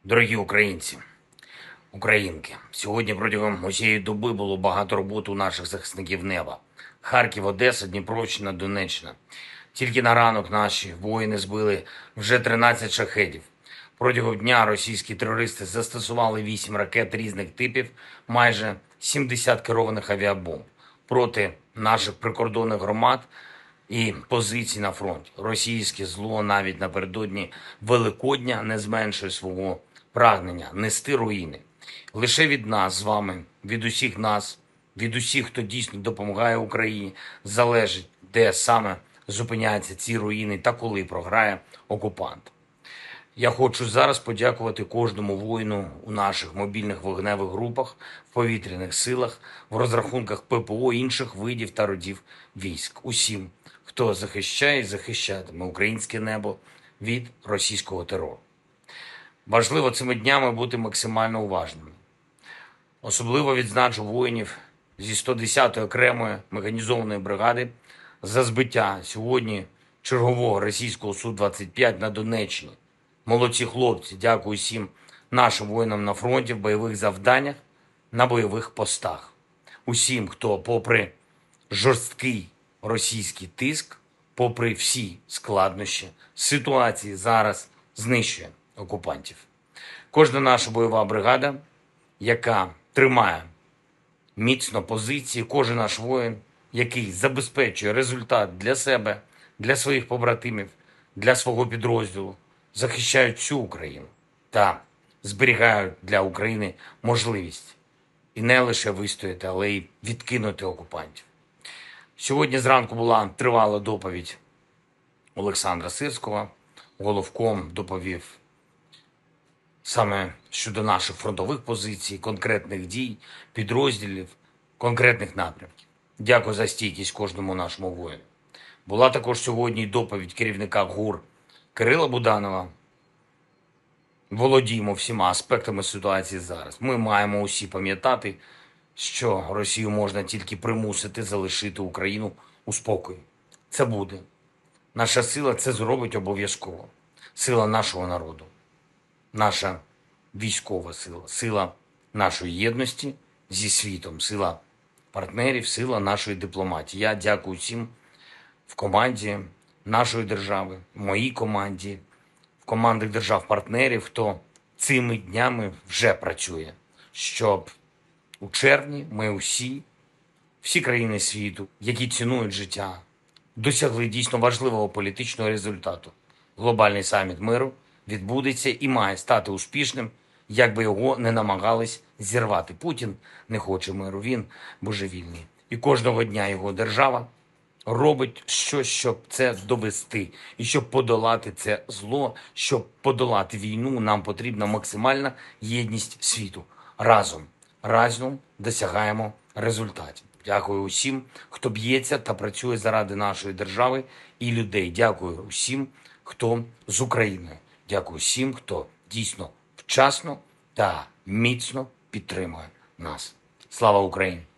Дорогі українці, українки, сьогодні протягом усієї доби було багато роботи у наших захисників неба. Харків, Одеса, Дніпровщина, Донеччина. Тільки на ранок наші воїни збили вже 13 шахедів. Протягом дня російські терористи застосували 8 ракет різних типів, майже 70 керованих авіабомб проти наших прикордонних громад і позицій на фронті. Російське зло навіть напередодні Великодня не зменшує свого прагнення нести руїни. Лише від нас з вами, від усіх нас, від усіх, хто дійсно допомагає Україні, залежить, де саме зупиняються ці руїни та коли програє окупант. Я хочу зараз подякувати кожному воїну у наших мобільних вогневих групах, в повітряних силах, в розрахунках ППО, інших видів та родів військ. Усім, хто захищає і захищатиме українське небо від російського терору. Важливо цими днями бути максимально уважними. Особливо відзначу воїнів зі 110-ї окремої механізованої бригади за збиття сьогодні чергового російського Су-25 на Донеччині. Молодці хлопці, дякую всім нашим воїнам на фронті, в бойових завданнях, на бойових постах. Усім, хто попри жорсткий російський тиск, попри всі складнощі ситуації зараз знищує окупантів. Кожна наша бойова бригада, яка тримає міцно позиції, кожен наш воїн, який забезпечує результат для себе, для своїх побратимів, для свого підрозділу, захищають всю Україну та зберігають для України можливість і не лише вистояти, але й відкинути окупантів. Сьогодні зранку була тривала доповідь Олександра Сирського. Головком доповів саме щодо наших фронтових позицій, конкретних дій, підрозділів, конкретних напрямків. Дякую за стійкість кожному нашому воїну. Була також сьогодні й доповідь керівника ГУР Кирила Буданова. Володіємо всіма аспектами ситуації зараз. Ми маємо усі пам'ятати, що Росію можна тільки примусити залишити Україну у спокої. Це буде. Наша сила це зробить обов'язково. Сила нашого народу, наша військова сила, сила нашої єдності зі світом, сила партнерів, сила нашої дипломатії. Я дякую всім в команді нашої держави, в моїй команді, в командах держав-партнерів, хто цими днями вже працює, щоб у червні ми всі країни світу, які цінують життя, досягли дійсно важливого політичного результату. Глобальний саміт миру відбудеться і має стати успішним, як би його не намагались зірвати. Путін не хоче миру, він божевільний. І кожного дня його держава робить щось, щоб це довести. І щоб подолати це зло, щоб подолати війну, нам потрібна максимальна єдність світу. Разом досягаємо результатів. Дякую усім, хто б'ється та працює заради нашої держави і людей. Дякую усім, хто з Україною. Дякую всім, хто дійсно вчасно та міцно підтримує нас. Слава Україні!